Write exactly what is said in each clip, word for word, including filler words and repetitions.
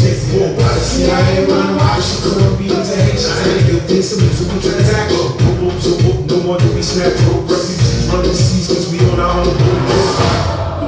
chase more by the C I A run why she Colombians and Haitians and you think some music we try to tackle. Boom boom so boom, no more do we snatch rope refugees run the seas cause we on our own boat.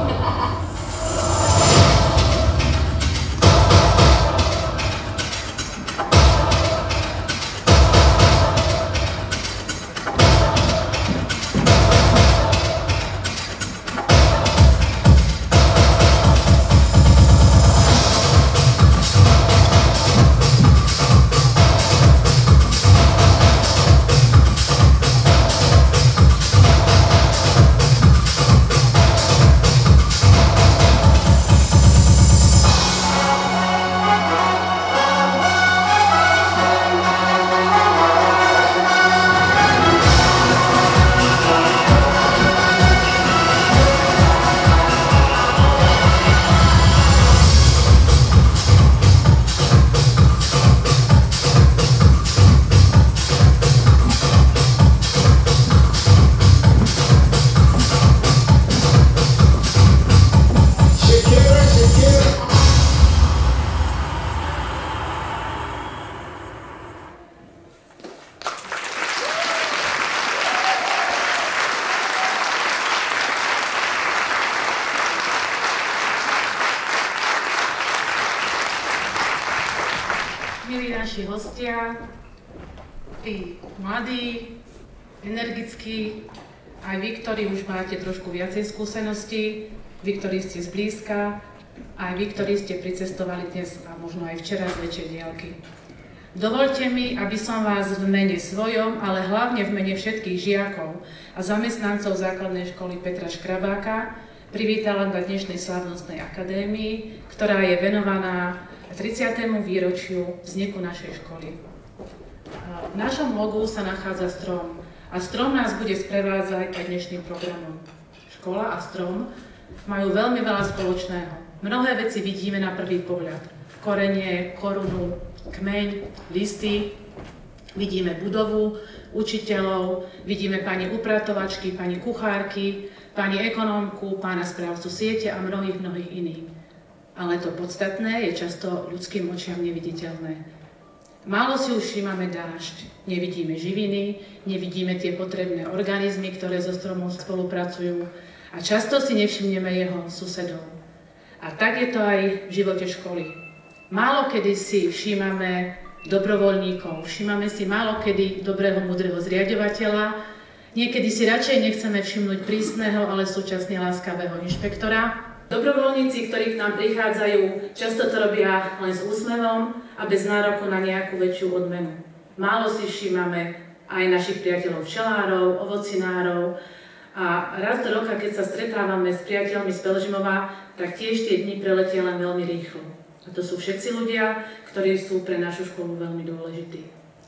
Milí naši hostia, tí mladí, energickí, aj vy, ktorí už máte trošku viacej skúseností, vy, ktorí ste zblízka, aj vy, ktorí ste pricestovali dnes a možno aj včera z väčšej diaľky. Dovoľte mi, aby som vás v mene svojom, ale hlavne v mene všetkých žiakov a zamestnancov základnej školy Petra Škrabáka privítala na dnešnej slávnostnej akadémii, ktorá je venovaná tridsiatemu výročiu vzniku našej školy. V našom logu sa nachádza strom a strom nás bude sprevádzať aj dnešným programom. Škola a strom majú veľmi veľa spoločného. Mnohé veci vidíme na prvý pohľad. Korenie, korunu, kmeň, listy, vidíme budovu, učiteľov, vidíme pani upratovačky, pani kuchárky, pani ekonómku, pána správcu siete a mnohých, mnohých iných. Ale to podstatné je často ľudským očiam neviditeľné. Málo si už všímame dážď, nevidíme živiny, nevidíme tie potrebné organizmy, ktoré so stromom spolupracujú a často si nevšimneme jeho susedov. A tak je to aj v živote školy. Málo kedy si všímame dobrovoľníkov, všímame si málo kedy dobrého, múdreho zriaďovateľa, niekedy si radšej nechceme všimnúť prísneho, ale súčasne láskavého inšpektora. Dobrovoľníci, ktorí k nám prichádzajú, často to robia len s úsmevom a bez nároku na nejakú väčšiu odmenu. Málo si všímame aj našich priateľov včelárov, ovocinárov a raz do roka, keď sa stretávame s priateľmi z Pelžimova, tak tiež tie dni preletia len veľmi rýchlo. A to sú všetci ľudia, ktorí sú pre našu školu veľmi dôležití.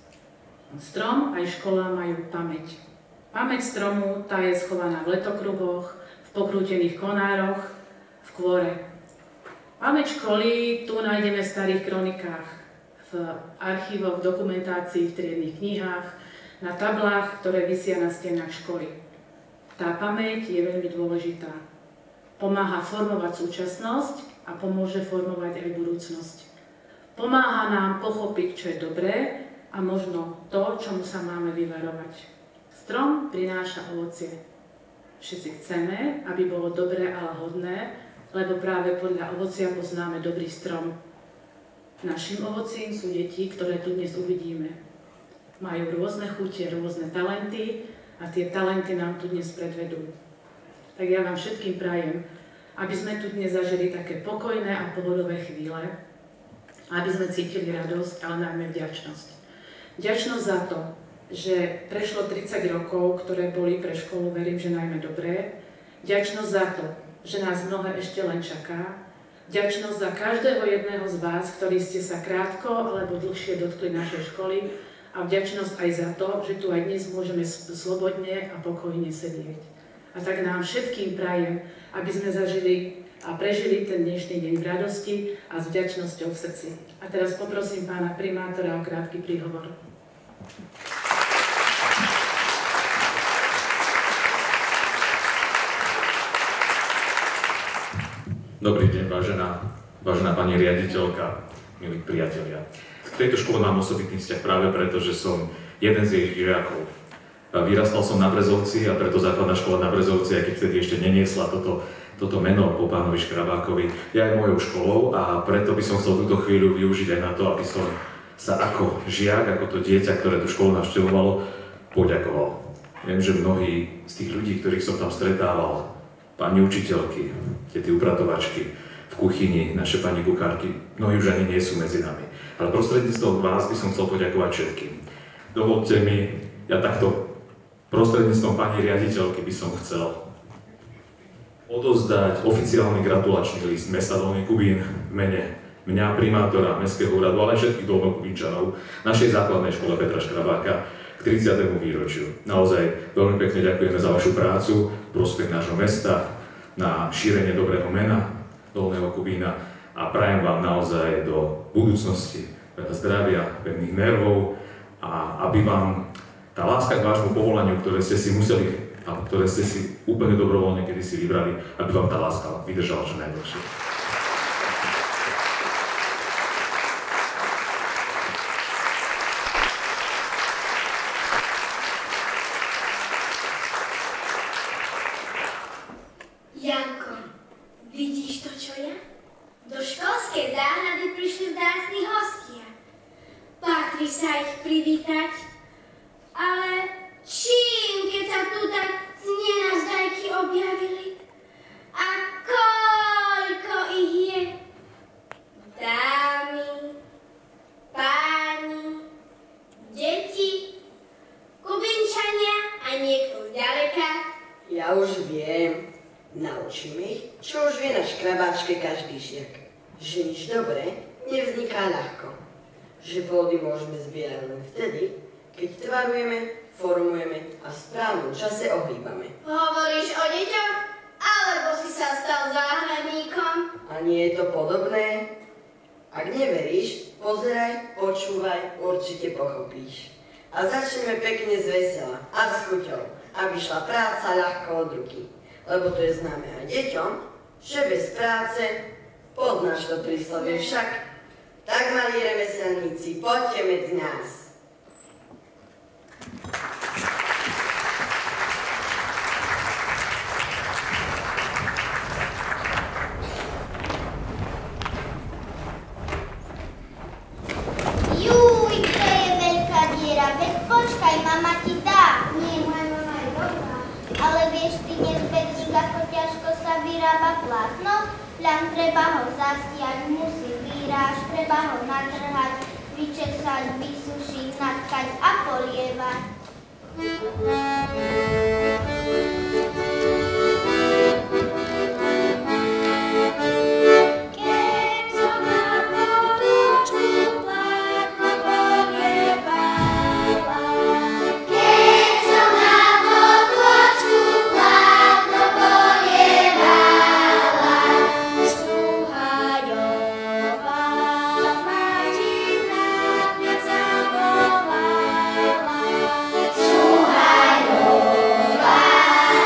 Strom aj škola majú pamäť. Pamäť stromu tá je schovaná v letokruhoch, v pokrútených konároch, v kvore. Pamäť školy tu nájdeme v starých kronikách, v archívoch, v dokumentácii, v triednych knihách, na tablách, ktoré visia na stenách školy. Tá pamäť je veľmi dôležitá. Pomáha formovať súčasnosť a pomôže formovať aj budúcnosť. Pomáha nám pochopiť, čo je dobré a možno to, čomu sa máme vyvarovať. Strom prináša ovocie. Všetci chceme, aby bolo dobré a lahodné, lebo práve podľa ovocia poznáme dobrý strom. Naším ovocím sú deti, ktoré tu dnes uvidíme. Majú rôzne chutie, rôzne talenty a tie talenty nám tu dnes predvedú. Tak ja vám všetkým prajem, aby sme tu dnes zažili také pokojné a pohodové chvíle, aby sme cítili radosť, ale najmä vďačnosť. Vďačnosť za to, že prešlo tridsať rokov, ktoré boli pre školu, verím, že najmä dobré. Vďačnosť za to, že nás mnohé ešte len čaká. Vďačnosť za každého jedného z vás, ktorí ste sa krátko alebo dlhšie dotkli našej školy a vďačnosť aj za to, že tu aj dnes môžeme slobodne a pokojne sedieť. A tak nám všetkým prajem, aby sme zažili a prežili ten dnešný deň v radosti a s vďačnosťou v srdci. A teraz poprosím pána primátora o krátky príhovor. Dobrý deň, vážená, vážená pani riaditeľka, milí priatelia. K tejto škole mám osobitný vzťah práve preto, že som jeden z jej žiakov. Vyrastal som na Brezovci a preto základná škola na Brezovci, aj keď vtedy ešte neniesla toto, toto meno po pánovi Škrabákovi, je aj mojou školou a preto by som chcel túto chvíľu využiť aj na to, aby som sa ako žiak, ako to dieťa, ktoré tú školu navštevovalo, poďakoval. Viem, že mnohí z tých ľudí, ktorých som tam stretával, pani učiteľky, tety upratovačky, v kuchyni, naše pani kuchárky, mnohí už ani nie sú medzi nami. Ale prostredníctvom vás by som chcel poďakovať všetkým. Dovolte mi, ja takto prostredníctvom pani riaditeľky by som chcel odozdať oficiálny gratulačný list mesta Dolný Kubín v mene mňa, primátora Mestského úradu, ale aj všetkých dolnokubínčanov, našej základnej škole Petra Škrabáka k tridsiatemu výročiu. Naozaj veľmi pekne ďakujeme za vašu prácu, prospech nášho mesta, na šírenie dobrého mena Dolného Kubína a prajem vám naozaj do budúcnosti veľa zdravia, pevných nervov a aby vám tá láska k vášmu povolaniu, ktoré ste si museli, a ktoré ste si úplne dobrovoľne kedy si vybrali, aby vám tá láska vydržala čo najdlhšie. Janko, vidíš to, čo ja? Do školskej záhrady prišli vzácni hostia. Patrí sa ich privítať, ale čím, keď sa tu tak z nenazdajky objavili? A koľko ich je? Dámy, páni, deti, Kubinčania a niekto zďaleka. Ja už viem. Naučíme ich, čo už vie na škrabáčke každý žiak. Že nič dobré nevzniká ľahko. Že plody môžeme zbierať len vtedy, keď tvarujeme, formujeme a v správnom čase ohýbame. Hovoríš o deťoch? Alebo si sa stal záhradníkom? A nie je to podobné? Ak neveríš, pozeraj, počúvaj, určite pochopíš. A začneme pekne z vesela a s chuťou, aby šla práca ľahko od ruky. Lebo to je známe aj deťom, že bez práce, poznáš to príslovie však, tak malí remeselníci, poďte medzi nás. Júj, to je veľká diera, veď počkaj, mama ti dá. Nie, moja mama je dobrá. Ale vieš ty dnes, Bedrík, ako ťažko sa vyrába plátno? Ľam treba ho zasiať, musí výráž, treba ho natrhať, vyčesať, vysušiť, natkať a polievať. Šuhajová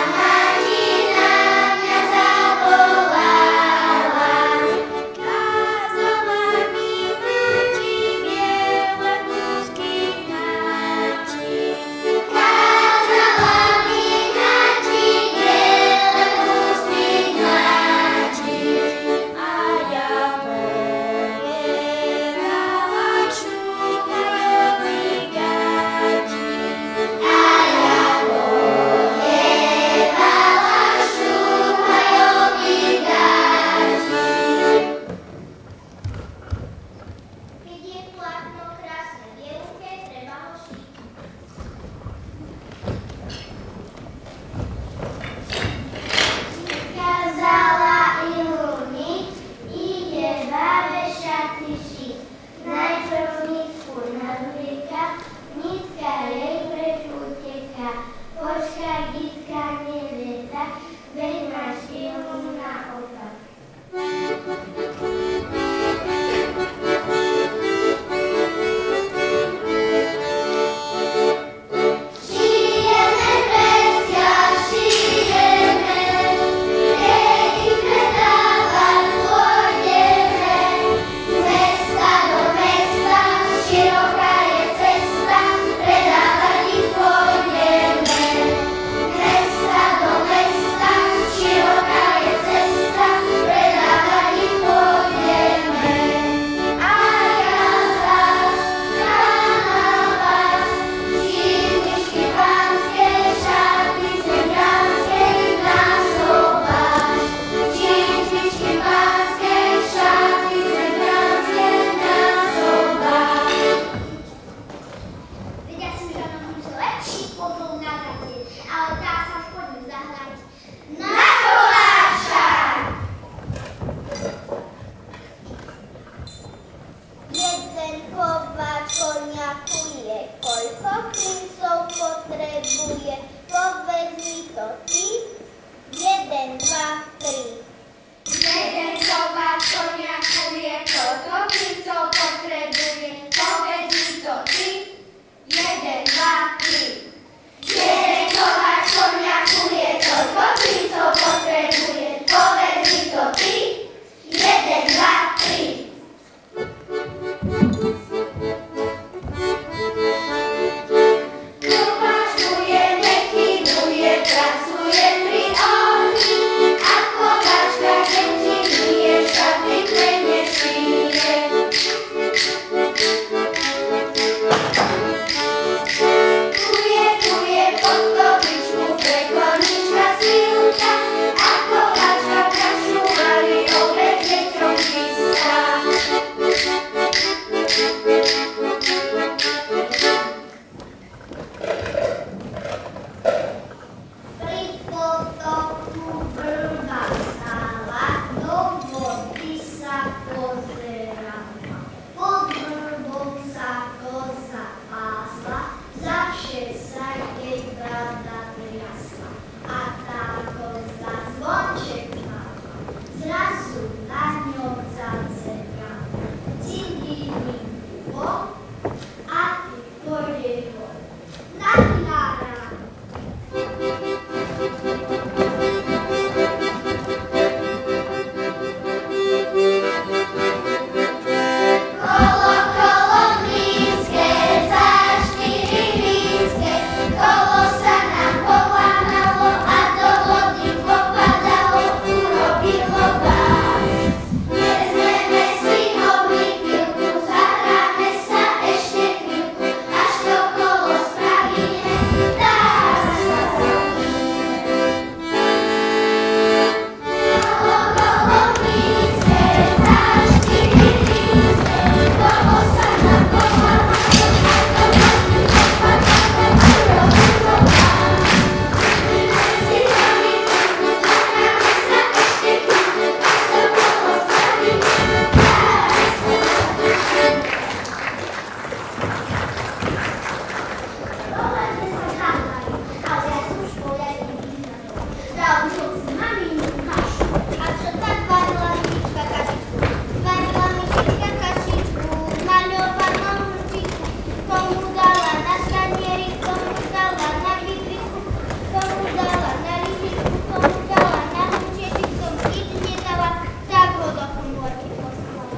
Ja už som si maminu kašu. A čo tak varila myšička kašičku? Varila myšička kašičku, maľovanom hrčičku. Komu dala na tanieri, komu dala na vidričku, komu dala na lyžičku, komu dala na hrčiečku, komu nič nedala, tak ho do komórky poslala.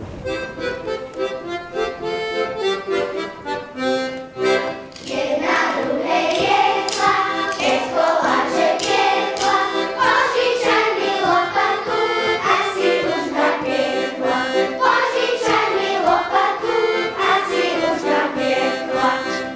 Keď na druhej jedla, keď koláče piekla, požičaj mi lopatu, asi už napiekla. Požičaj mi lopatu, asi už napiekla.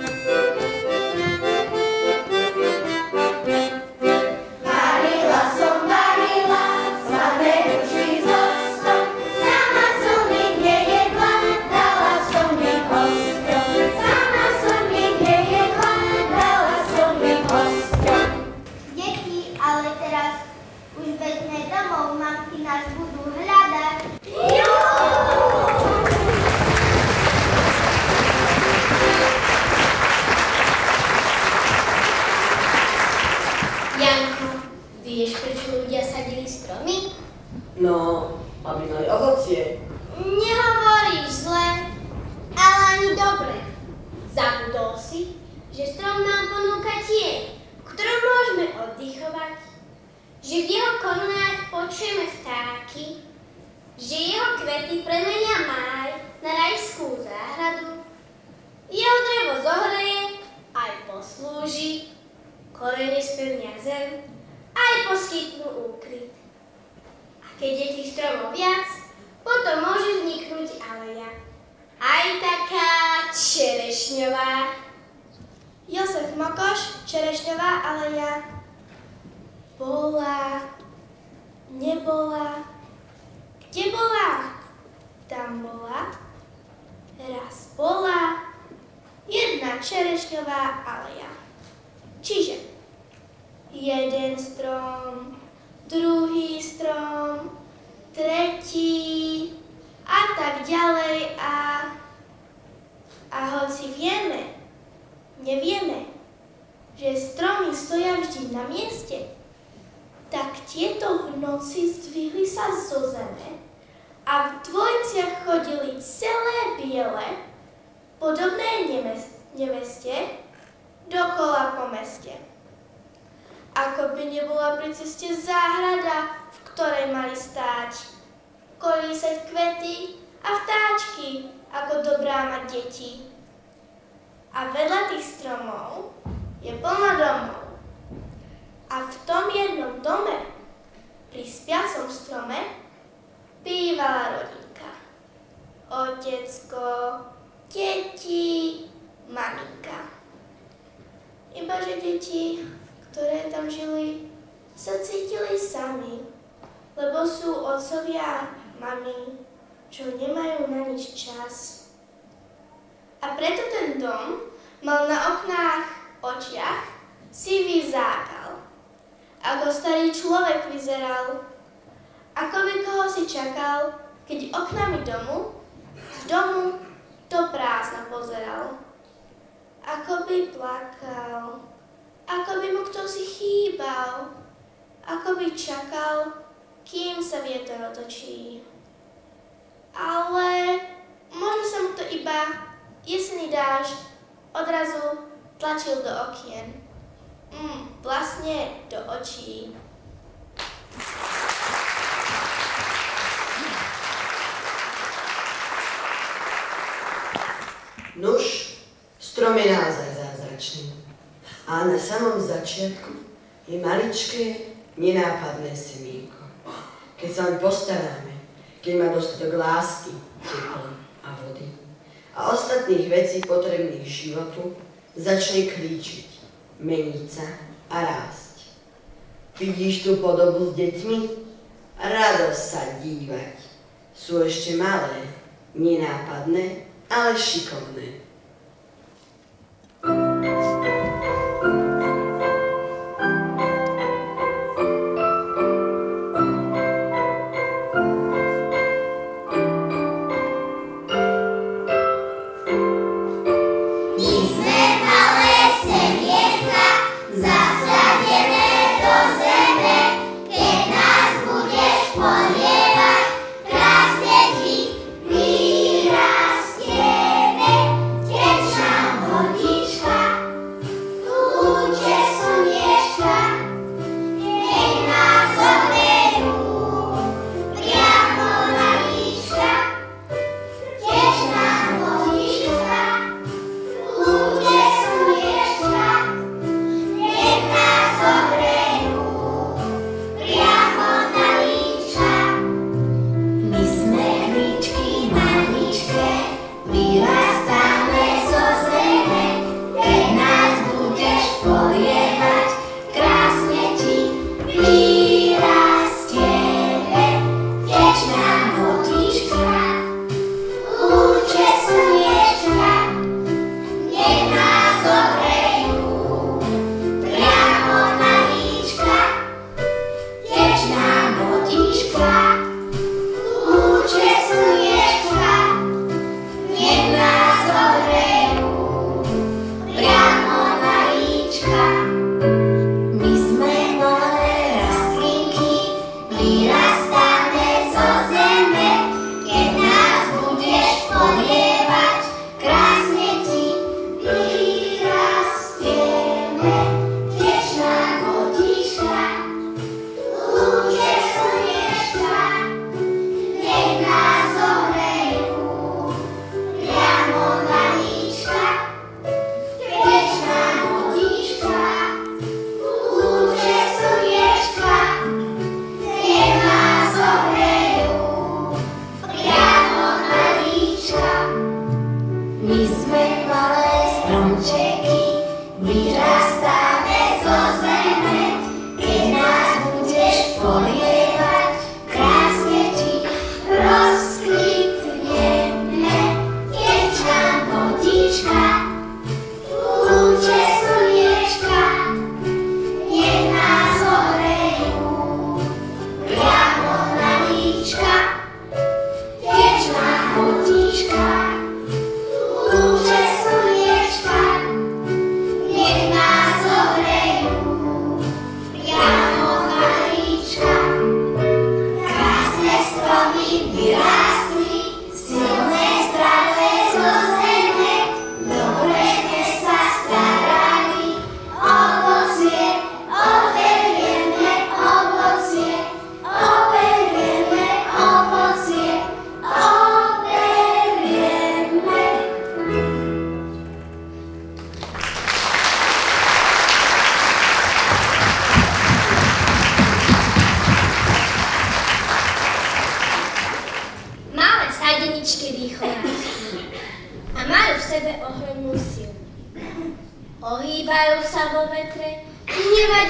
Varila som, varila, slabé ručky z octom, sama som ich nejedla, dala som ich hosťom. Sama som ich nejedla, dala som ich hosťom. Deti, ale teraz už bežme domov, mamky nás budú hľadať. Janko, vieš, prečo ľudia sadili stromy? No, aby mali ovocie. Nehovoríš zle, ale ani dobre. Zabudol si, že strom nám ponúka tieň, v ktorom môžeme oddychovať, že v jeho korunách počujeme vtáky, že jeho kvety premenia máj na rajskú záhradu, jeho drevo zohreje, aj poslúži, korene spevnia zem, aj poskytnú úkryt. A keď je tých stromov viac, potom môže vzniknúť aleja. Aj taká čerešňová. Jozef Mokoš, čerešňová aleja. Bola, nebola, kde bola? Tam bola, raz bola, jedna čerešňová aleja. Čiže jeden strom, druhý strom, tretí a tak ďalej a, a hoci vieme, nevieme, že stromy stoja vždy na mieste, tak tieto v noci zdvihli sa zo zeme a v dvojiciach chodili celé biele, podobné neveste, dokola po meste. Ako by nebola pri ceste záhrada, v ktorej mali stáť, kolísať kvety a vtáčky, ako dobrá mať deti. A vedľa tých stromov je plno domov. A v tom jednom dome, pri spiacom strome, bývala rodinka. Otecko, deti, maminka. Ibaže deti, ktoré tam žili, sa cítili sami, lebo sú otcovia, mami, čo nemajú na nič čas. A preto ten dom mal na oknách, očiach sivý zákal. Ako starý človek vyzeral, ako by koho si čakal, keď oknami domu, z domu do prázdna pozeral. Ako by plakal, ako by mu kto si chýbal, ako by čakal, kým sa vietor otočí. Ale možno sa mu to iba jesenný dážď odrazu tlačil do okien. Mm, vlastne do očí. Nuž, strom je naozaj zázračný. A na samom začiatku je maličké, nenápadné semienko. Keď sa len postaráme, keď má dostatok lásky, tepla a vody a ostatných vecí potrebných životu, začne klíčiť, meniť sa a rásť. Vidíš tú podobu s deťmi? Radosť sa dívať. Sú ešte malé, nenápadné, ale šikovné. Zasadené do zeme.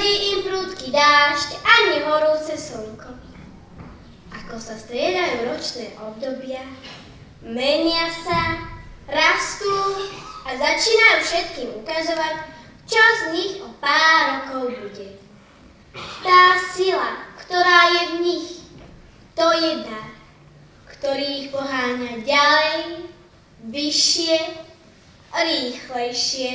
nevadí im prudký dážď ani horúce slnko. Ako sa striedajú ročné obdobia, menia sa, rastú a začínajú všetkým ukazovať, čo z nich o pár rokov bude. Tá sila, ktorá je v nich, to je dar, ktorý ich poháňa ďalej, vyššie, rýchlejšie.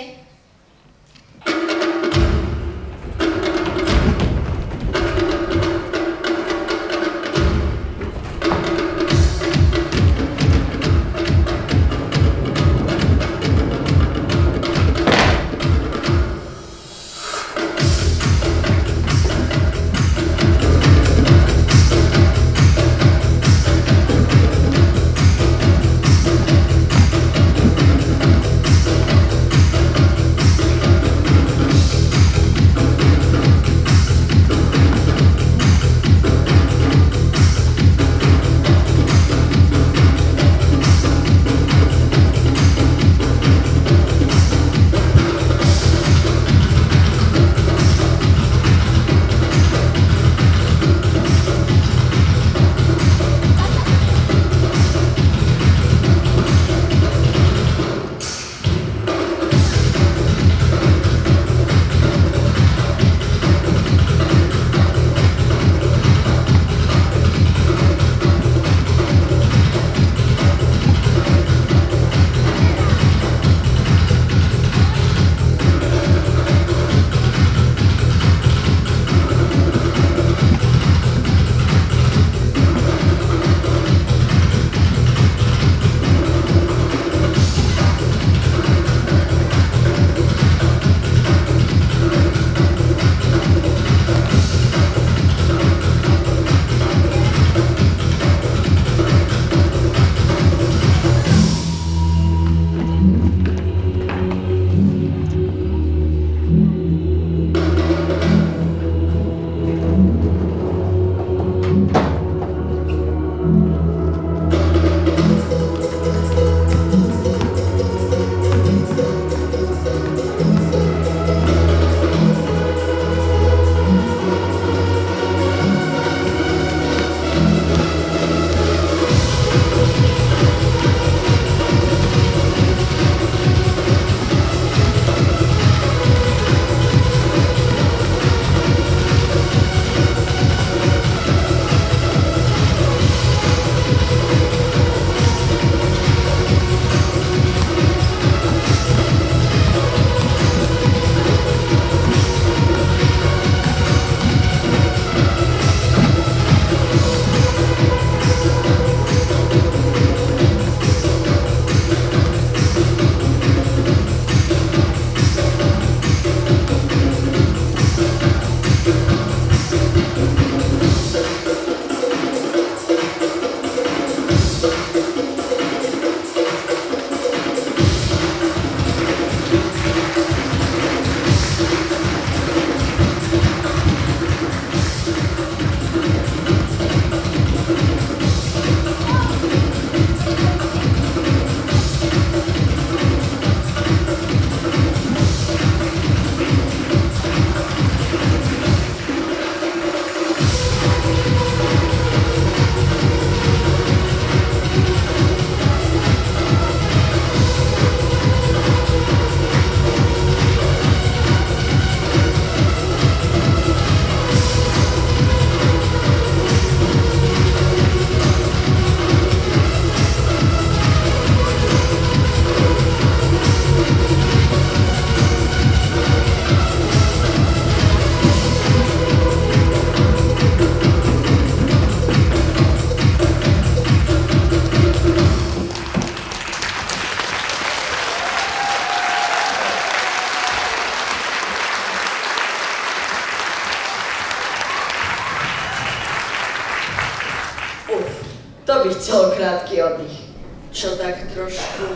by chcel krátky oddych. Čo tak trošku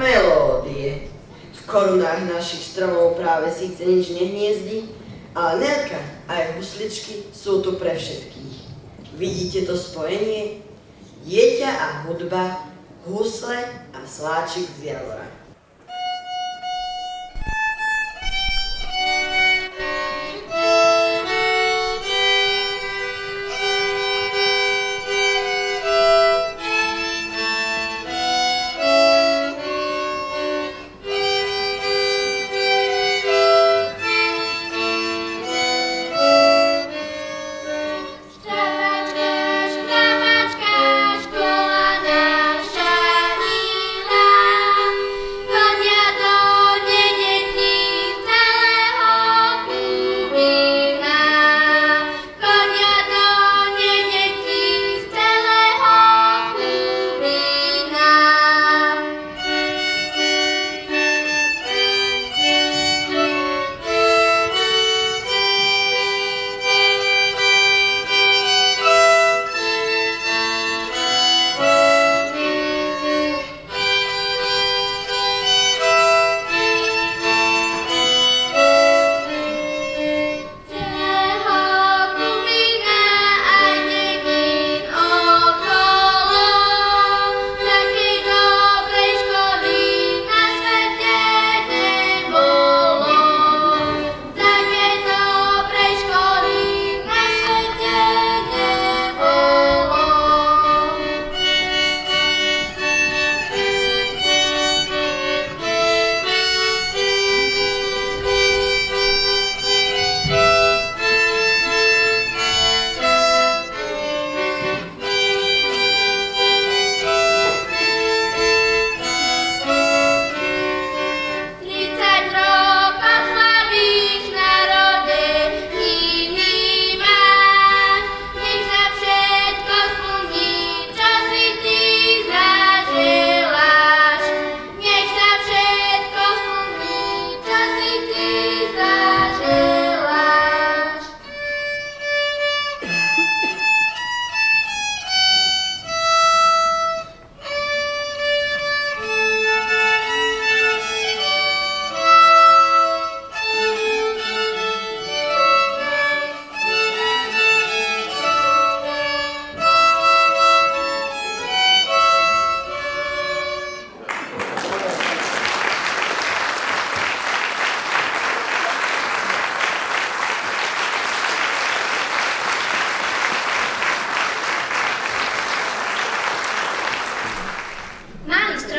melódie. V korunách našich stromov práve síce nič nehniezdi, ale nerka aj husličky sú tu pre všetkých. Vidíte to spojenie? Dieťa a hudba, husle a sláčik z javora.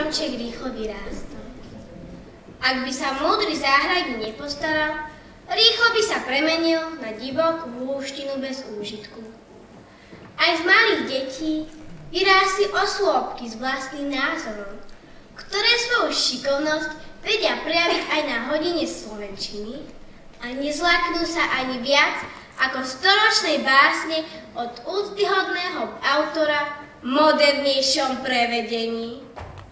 stromček rýchlo vyrástol. Ak by sa múdry záhradník nepostaral, rýchlo by sa premenil na divokú húštinu bez úžitku. Aj z malých detí vyrástli osôbky s vlastným názorom, ktoré svoju šikovnosť vedia prejaviť aj na hodine slovenčiny a nezláknú sa ani viac ako v storočnej básne od úctyhodného autora v modernejšom prevedení.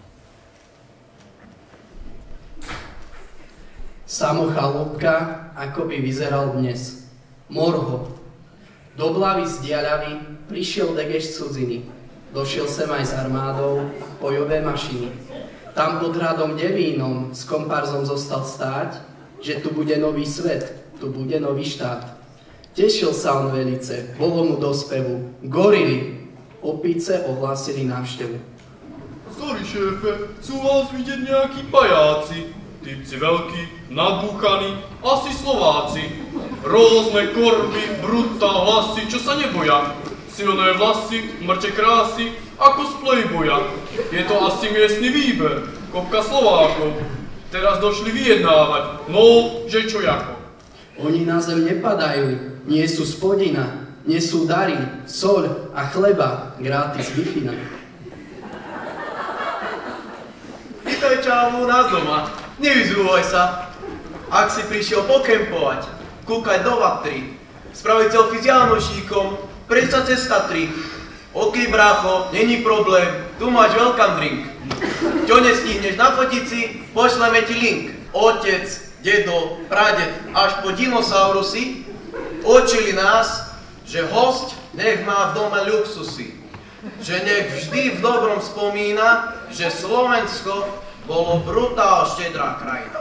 Samochalúbka, ako by vyzeral dnes. Morho. Do Blavy z diaľavy prišiel degeš z cudziny. Došiel sem aj s armádou, bojové mašiny. Tam pod hradom Devínom s komparzom zostal stáť, že tu bude nový svet, tu bude nový štát. Tešil sa on velice, bolo mu do spevu. Gorily, opice ohlásili návštevu. Sorry, šéfe, chcú vás vidieť nejakí pajáci. Typci veľkí, nadbúchaní, asi Slováci. Rôzne korby, brutál, hlasy, čo sa neboja. Silné vlasy, mrče krásy, ako z playboya. Je to asi miestny výber, kopka Slovákov. Teraz došli vyjednávať, no, že čo jako. Oni na zem nepadajú, nie sú spodina, nesú dary, soľ a chleba, gratis Wi-Fi. Vítaj čau u nás doma. Nevyzúvaj sa. Ak si prišiel pokempovať, kúkať do vatry, spraviť selfie s Jánošíkom, prejsť sa cez Tatry. OK, brácho, není problém, tu máš welcome drink. Čo nestihneš nafotiť si, pošleme ti link. Otec, dedo, praded, až po dinosaurusy učili nás, že hosť nech má v dome luxusy. Že nech vždy v dobrom spomína, že Slovensko bolo brutál štedrá krajina.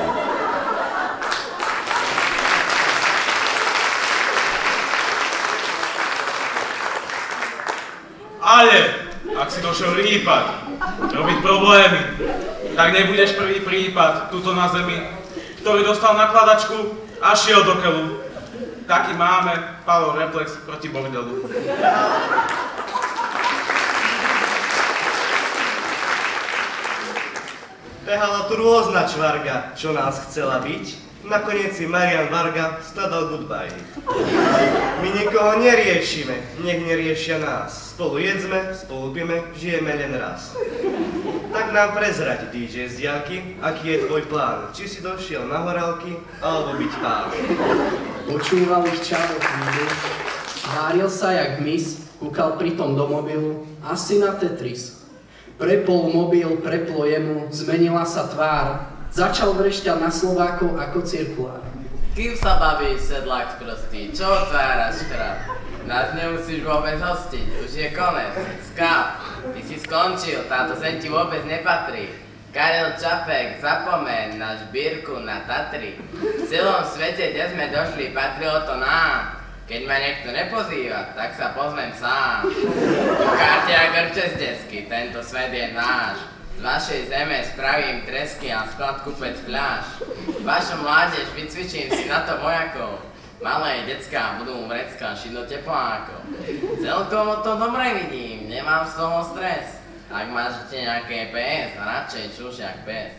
Ale, ak si došiel rýpať, robiť problémy, tak nebudeš prvý prípad tuto na zemi, ktorý dostal nakladačku a šiel do keľu. Taký máme Power Reflex proti bordelu. Behala tu rôzna čvarga, čo nás chcela byť. Nakoniec si Marian Varga stadal goodbye. My nikoho neriešime, nech neriešia nás. Spolu jedzme, spolu pijeme, žijeme len raz. Tak nám prezrať, dý džej z diaľky, aký je tvoj plán. Či si došiel na horálky, alebo byť pán. Počúval ich čaro chvíľu, váril sa jak mis, kúkal pritom do mobilu, asi na Tetris. Prepol mobil, preplo jemu, zmenila sa tvár, začal vrešťať na Slovákov ako cirkulár. Kým sa bavíš, sedlák sprostý, čo otváraš krát? Nás nemusíš vôbec hostiť, už je konec, skáp. Ty si skončil, táto zem ti vôbec nepatrí. Karel Čapek, zapomeň na šbírku na Tatry. V celom svete, kde sme došli, patrilo to nám. Keď ma niekto nepozýva, tak sa pozvem sám. Kátia Grče z desky, tento svet je náš. Z vašej zeme spravím tresky a sklad kupec fľaš. Vašu mládež vycvičím si na to vojakov. Malé decká budú vrecká šiť do teplákov. Celkom o tom dobre vidím, nemám z toho stres. Ak máte nejaké pé es, radšej čuš jak pes.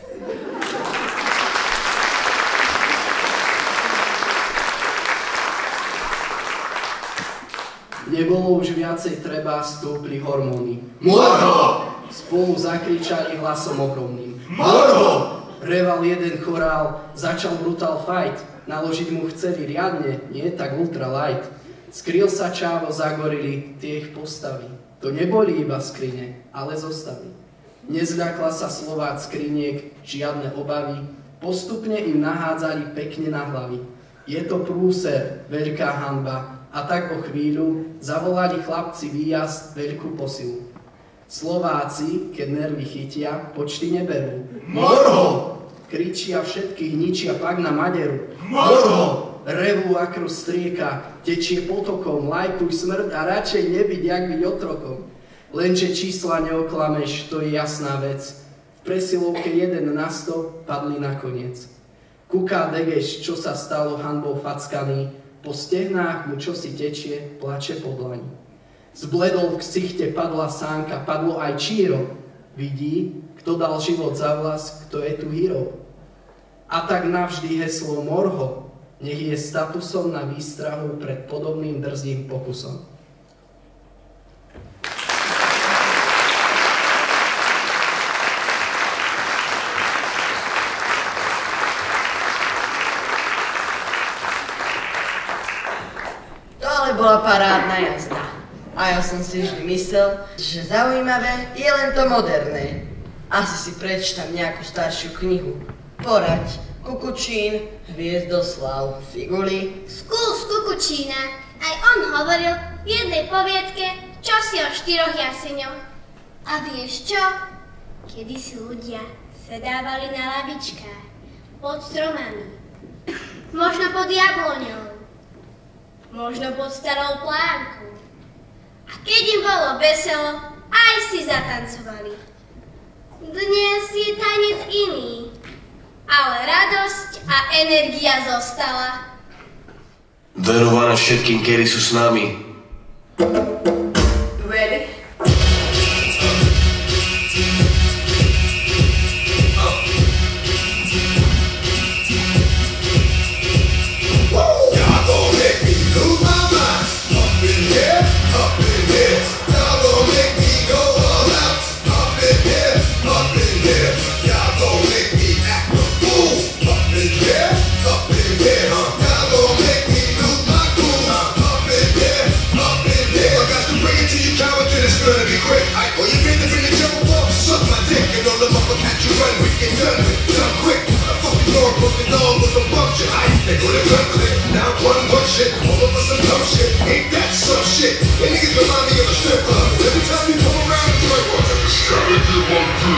Nebolo už viacej treba, stúpli hormóny. Morho! Spolu zakričali hlasom ohromným. Morho! Reval jeden chorál, začal brutal fight. Naložiť mu chceli riadne, nie tak ultralight. Skryl sa čávo, zagorili, tie ich postavy. To neboli iba skrine, ale zostavy. Nezľakla sa Slovák skriniek, žiadne obavy. Postupne im nahádzali pekne na hlavy. Je to prúser, veľká hanba. A tak o chvíľu zavolali chlapci výjazd, veľkú posilu. Slováci, keď nervy chytia, počty neberú. Morho! Kričia všetkých, ničia pak na maderu. Morho! Revú akru strieka, tečie potokom, lajkuj smrť a radšej nebyť, jak byť otrokom. Lenže čísla neoklameš, to je jasná vec. V presilovke jeden na sto padli nakoniec. Kuká degeš, čo sa stalo, hanbou fackaný. Po stehnách mu čosi tečie, plače po dlani. Zbledol v ksichte, padla sánka, padlo aj číro. Vidí, kto dal život za vlas, kto je tu hero. A tak navždy heslo Morho nech je statusom na výstrahu pred podobným drzým pokusom. To ale bola parádna jazda. A ja som si vždy myslel, že zaujímavé je len to moderné. Asi si prečítam nejakú staršiu knihu. Poraď, Kukučín, Hviezdoslav, Figuli. Skús Kukučína. Aj on hovoril v jednej poviedke čosi o štyroch jaseňoch. A vieš čo? Kedysi ľudia sedávali na lavičkách pod stromami. Možno pod jabloňou. Možno pod starou plánkou. A keď im bolo veselo, aj si zatancovali. Dnes je tanec iný, ale radosť a energia zostala. Venované všetkým, ktorí sú s nami. Ready? They go to gun click, now one one shit, all of us are dumb shit, ain't that some shit? And niggas remind me of a strip club, every time you come around, it's like, what? It's strategy one two.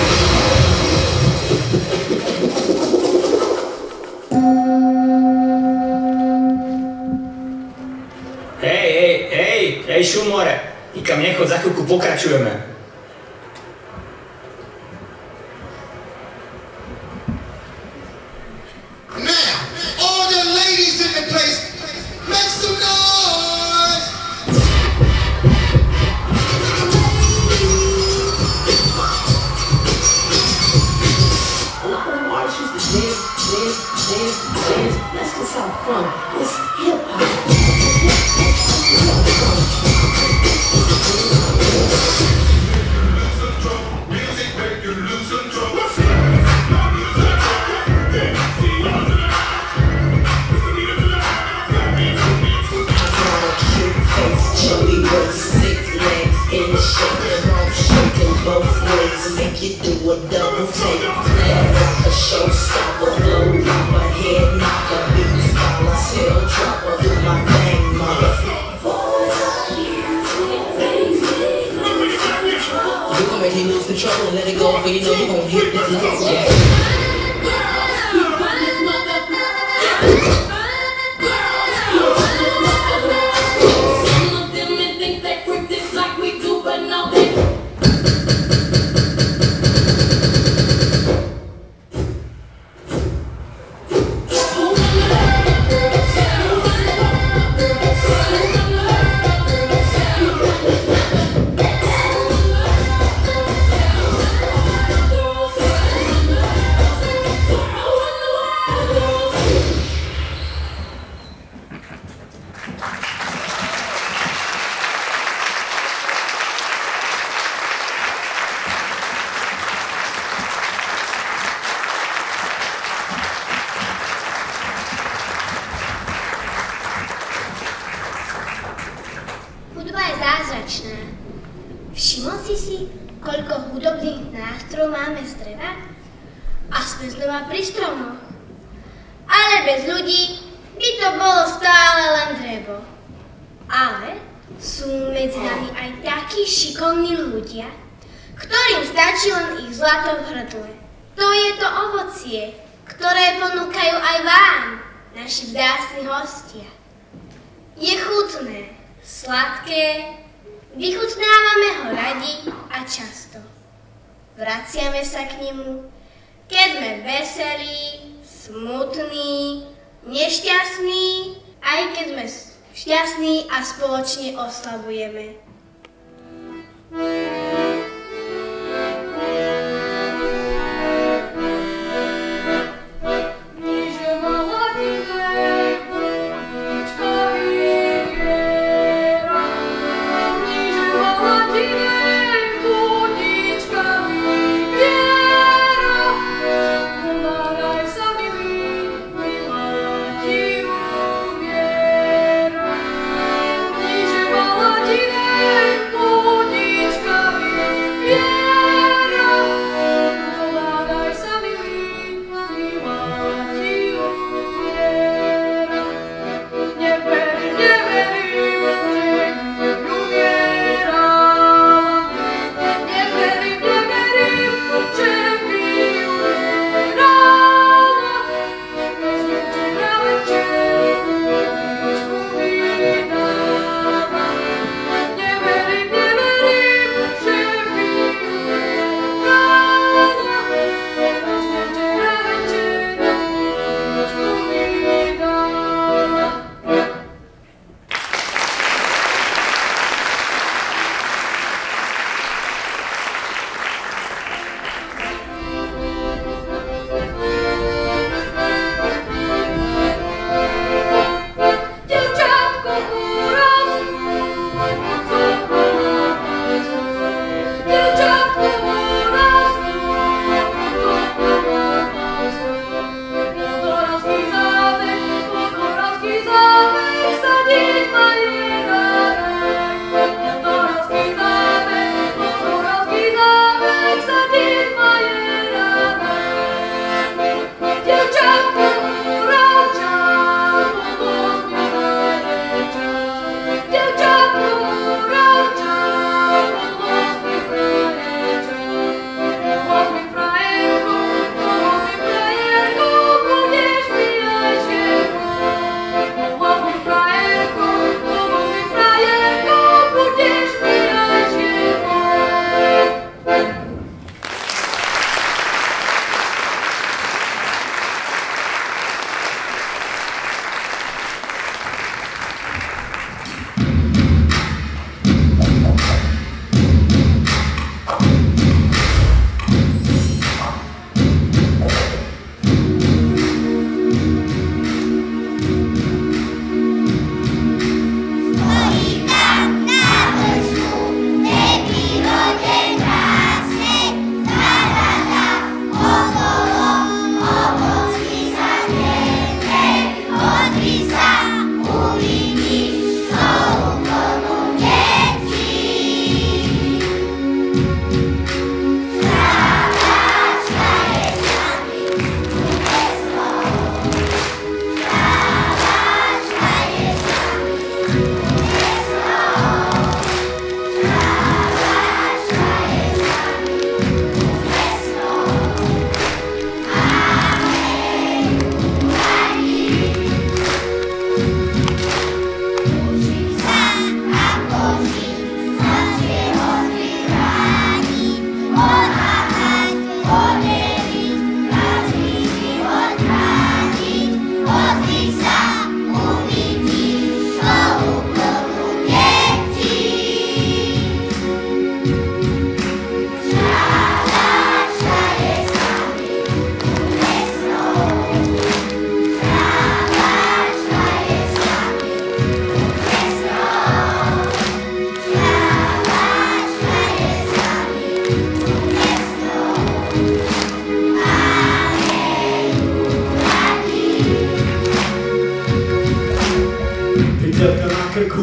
Hej, hej, hej, hej, Šumore, nikam nechod, za chvíľku pokračujeme. Všimol si si, koľko hudobných nástrojov máme z dreva? A sme znova pri stromoch. Ale bez ľudí by to bolo stále len drevo. Ale sú medzi nami aj takí šikovní ľudia, ktorým stačí len ich zlato v hrdle. To je to ovocie, ktoré ponúkajú aj vám, naši vzácni hostia. Je chutné, sladké, vychutnávame ho radi a často. Vraciame sa k nemu, keď sme veselí, smutní, nešťastní, aj keď sme šťastní a spoločne oslavujeme.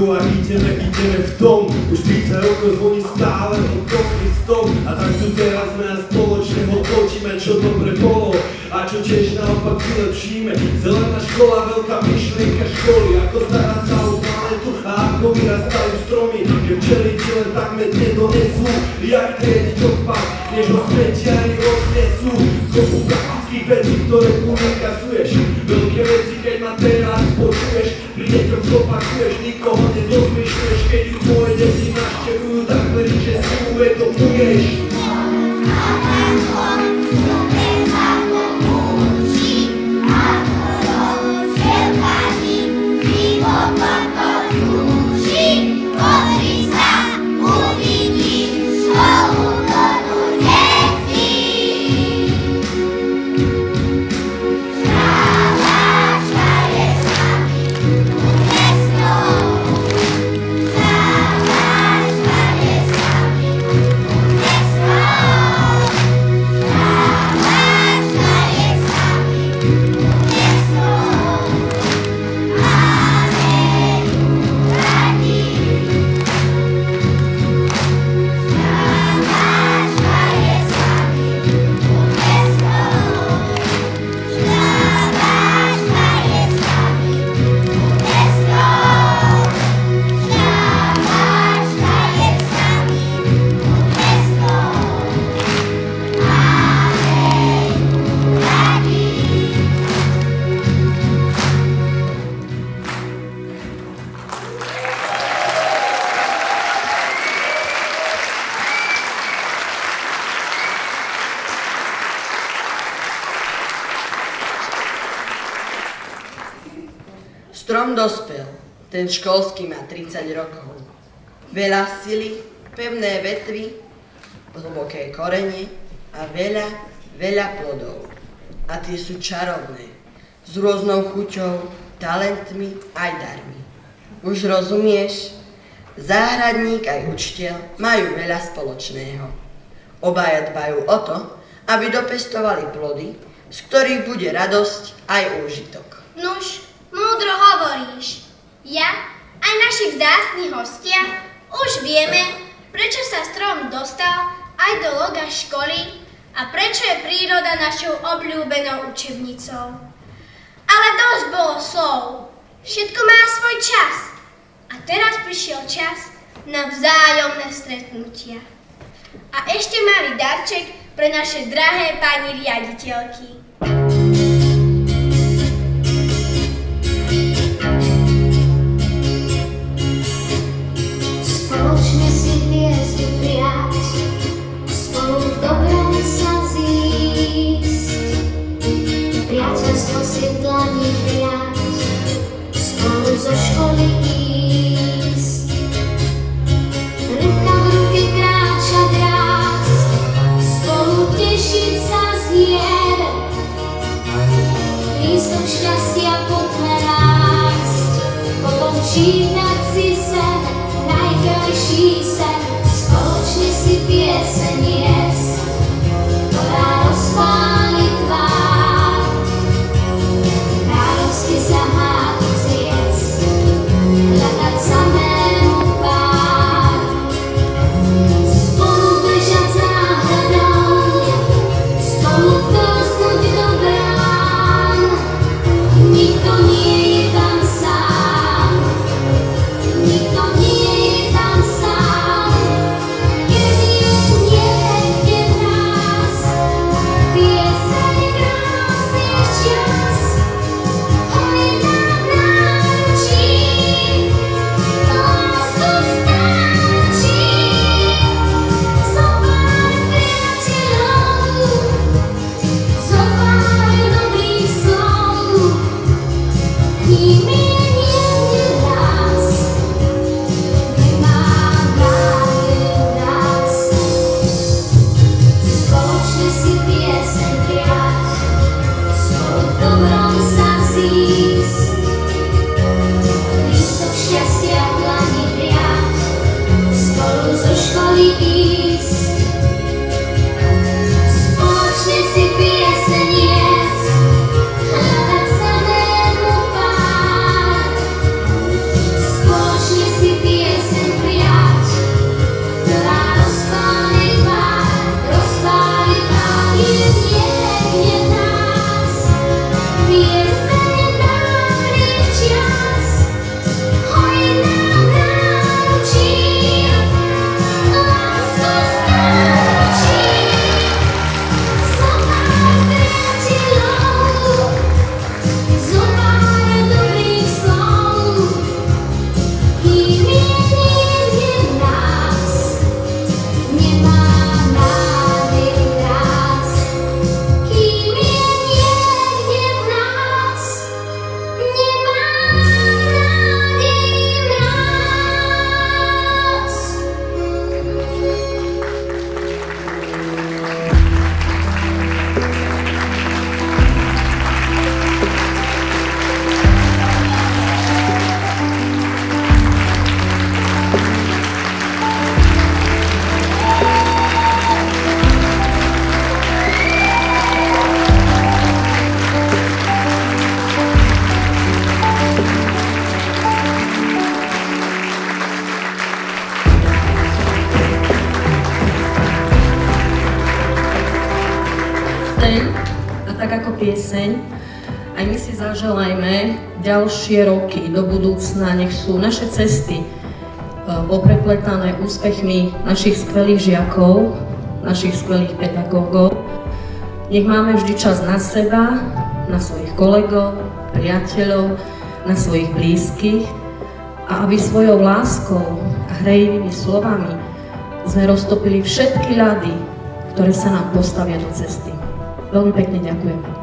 a ideme, ideme v tom. Už tridsať rokov zvoní stále o tom istom. A tak tu teraz sme na spoločného točíme, čo dobre bolo a čo tiež naopak vylepšíme. Zelená škola, veľká myšlienka školy, ako starať sa o planetu a ako vyrastajú stromy. Keď včeli ti len tak med nedonesú, jak triediť odpad, než ho smetiari odnesú. Kopu praktických vecí, ktoré tu nekazuješ. Veľké veci, keď ma teraz počuješ, pri deťom zopakuješ, nikoho nezosmiešuješ. Keď ju tvoje deti naštevujú, tak veríš, že si uvedomuješ. Strom dospel, ten školský má tridsať rokov. Veľa sily, pevné vetvy, hlboké korene a veľa, veľa plodov. A tie sú čarovné, s rôznou chuťou, talentmi aj darmi. Už rozumieš? Záhradník aj učiteľ majú veľa spoločného. Obaja dbajú o to, aby dopestovali plody, z ktorých bude radosť aj úžitok. Nuž, múdro hovoríš. Ja aj naši vzácni hostia už vieme, prečo sa strom dostal aj do loga školy a prečo je príroda našou obľúbenou učebnicou. Ale dosť bolo slov. Všetko má svoj čas. A teraz prišiel čas na vzájomné stretnutia. A ešte malý darček pre naše drahé pani riaditeľky. Spoločne si hviezdu prijať, spolu v dobrom sa zísť, priateľstvo si v dlani hriať, spolu zo školy ísť, ruka v ruke kráčať raz, spolu tešiť sa z hier, lístok šťastia poďme rásť, potom čítať si sen, najkrajší sen, spoločne si pieseň jesť, ktorá rozpáli tvár, rádosti sa hádu zjesť, hľadať samému pár, spolu bežať záhradou, spolu vtrznúť do brán, nikto nie je tam sám, nikto nie je tam sám, keď je v nebe pieseň. Aj my si zaželajme ďalšie roky do budúcna, nech sú naše cesty poprepletané úspechmi našich skvelých žiakov, našich skvelých pedagógov. Nech máme vždy čas na seba, na svojich kolegov, priateľov, na svojich blízkych a aby svojou láskou a hrejivými slovami sme roztopili všetky ľady, ktoré sa nám postavia do cesty. Veľmi pekne ďakujem.